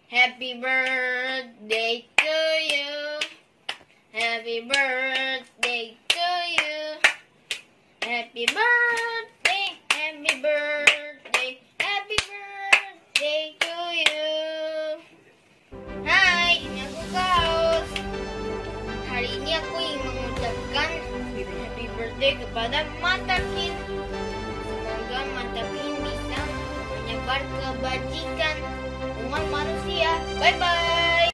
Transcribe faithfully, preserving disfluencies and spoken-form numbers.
Happy birthday to you. Happy birthday to you. Happy birthday, happy birthday, happy birthday to you. Hai, ini aku Claus. Hari ini aku ingin mengucapkan happy birthday kepada MATAKIN. Semoga MATAKIN bisa menyebar kebajikan umat manusia. Bye bye.